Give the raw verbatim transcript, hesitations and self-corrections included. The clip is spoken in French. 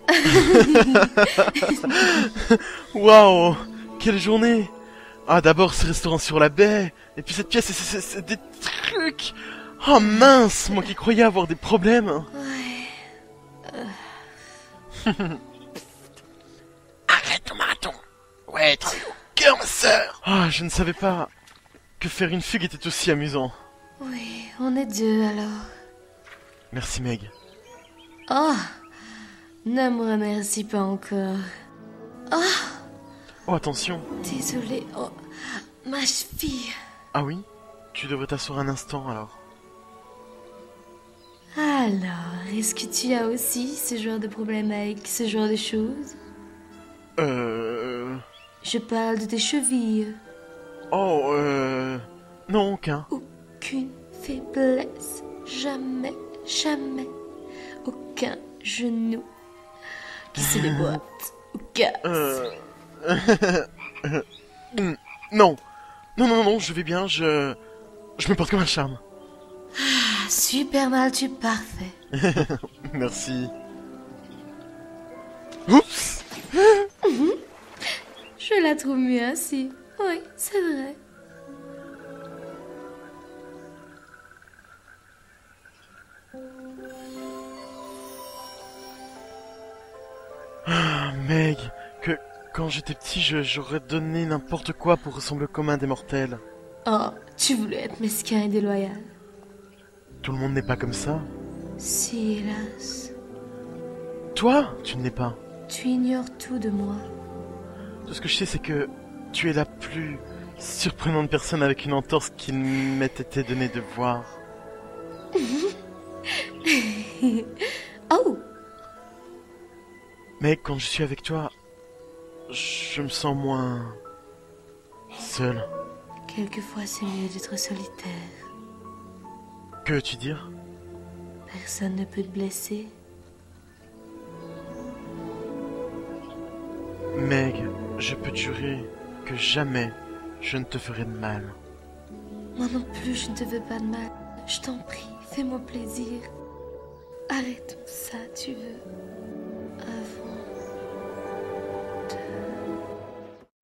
Waouh, quelle journée! Ah, d'abord ce restaurant sur la baie, et puis cette pièce, c'est- c'est c'est des trucs. Oh mince, moi qui croyais avoir des problèmes. Ouais. Arrête ton marathon. Ouais, t'as eu au cœur, ma sœur. Ah, je ne savais pas que faire une fugue était aussi amusant. Oui, on est deux alors. Merci Meg. Oh, ne me remercie pas encore. Oh, Oh, attention. désolée. Oh, ma cheville. Ah oui? Tu devrais t'asseoir un instant alors. Alors, est-ce que tu as aussi ce genre de problème avec ce genre de choses? Euh... Je parle de tes chevilles. Oh, euh... Non, aucun. Aucune faiblesse. Jamais, jamais. Aucun genou qui se déboîte ou casse. Euh... Hmm, non. Non, non, non, je vais bien, je... Je me porte comme un charme. Ah, super mal, tu es parfait. Merci. Oups. Je la trouve mieux ainsi. Oui, c'est vrai. Ah, Meg, que quand j'étais petit, je- j'aurais donné n'importe quoi pour ressembler au commun des mortels. Oh, tu voulais être mesquin et déloyal. Tout le monde n'est pas comme ça. Si, hélas. Toi, tu ne l'es pas. Tu ignores tout de moi. Tout ce que je sais, c'est que tu es la plus surprenante personne avec une entorse qu'il m'ait été donné de voir. Oh, Mais quand je suis avec toi, je me sens moins seul. quelquefois c'est mieux d'être solitaire. Que veux-tu dire? Personne ne peut te blesser. Meg, je peux te jurer que jamais je ne te ferai de mal. Moi non plus, je ne te veux pas de mal. Je t'en prie, fais-moi plaisir. Arrête ça, tu veux.